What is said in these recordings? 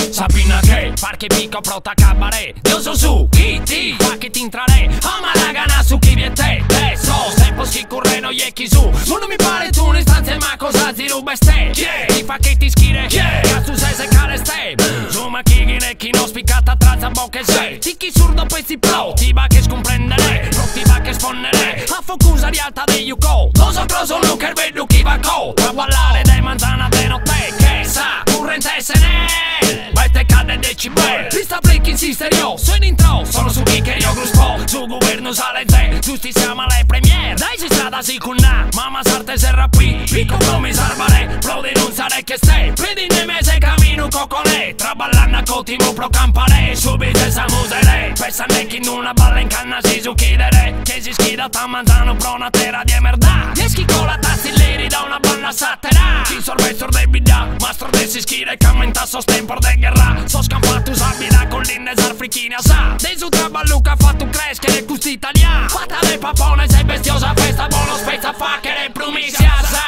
Sapina che parche pico prota cabare Io so su chi ti fa che ti intrare Ama la gana su chi viete so tempo si correno e chi su non mi pare tu un'istanza ma cosa ti ruba ste ti fa che ti schire cazzo sei se care ste Zuma chi ne chi non spiccata trazza bocche sei ti chi surdo pezzi pro ti va che scomprendere non ti va che sponnere a focusa di alta di Yuko non so cosa non che vedo chi va co a ballare dei manzana de notte che sa corrente se ne mette cade decibel ti sta break insisterio sono intro sono su chi che io gruspo su governo sale ze giustizia ma le premier dai si strada si cunna mamma sarte serra qui pico come salvare pro denunciare che stai vedi ne mese cammino cocole traballanna cotimo pro campare subito esa musere pensando che in una balla in canna si su chiedere che si schida ta manzano pro una terra di merda eschi con la tassilleri da una banda satera ci sorvestor de bida mastro de si schide cammenta sostempor de guerra so scampato sabida con l'innesar frichina sa de su traballuca fatto crescere custi italiano fatta de papone sei bestiosa festa buono spezza fachere promisia sa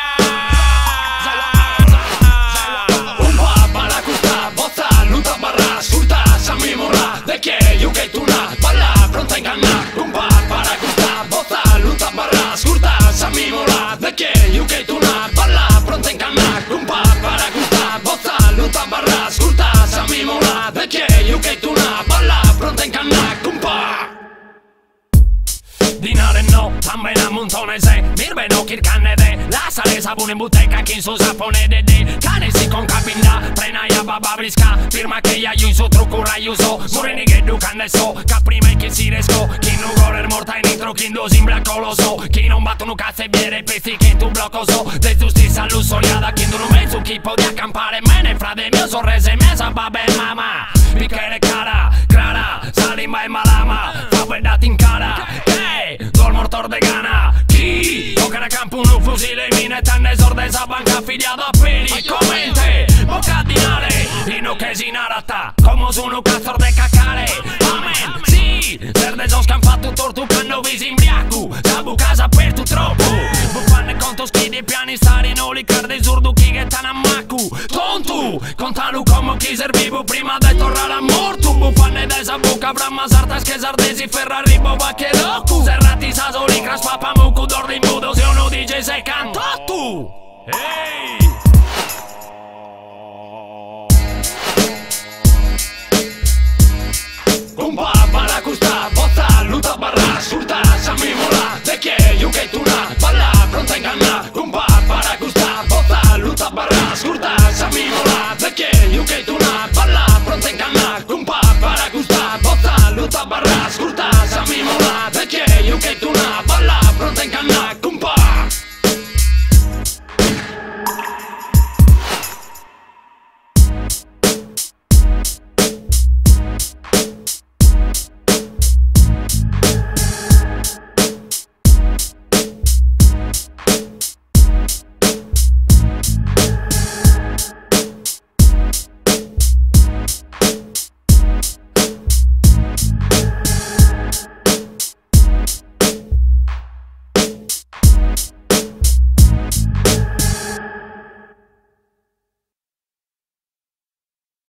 un papà la custa bozza luta barra ascolta sammi morra de che io che tu na balla pronta in canna un papà la custa bozza luta barra ascolta sammi morra de che io che tu na balla pronta in canna un papà la custa bozza luta barra ascolta sammi morra de che io che tu na balla pronta in canna un papà dinare no, tambe na montone se mirbe no kirkane de la sale sabune in boteca chi in su sapone de cane si con capinda prena ya baba brisca firma che ya io in su trucco raiuso murini che ducane so caprime che si resco chi non corre morta in intro chi indosi in blanco lo so chi non battono cazzo e biere pezzi che in tu blocco so de giustizia lusoriada chi non mezzo chi può di accampare me ne frade mio sorrese mesa babbe mamma bicchiere cara crara salima e malama fa guardati in cara Gol mortor de gana chi toca campo un fusile mine tanne sordesa banca figliata a peli commente bocca dinare ino che si narata come sono cazzo de cacare amen sì verde so scampato torto quando vi si imbriaco sabu casa per tu troppo bufanne conto schidi piani stari no li cade zurdo chi che tanamaku tontu contalo come chi servivo prima de tornare a morto bufanne de sa bocca avrà masarta schesardesi ferrari boba che docu serrati sasoli crash papa mucu d'ordi in mudo se uno dice sei canto tu ehi un papà la custa bozza luta barra ascolta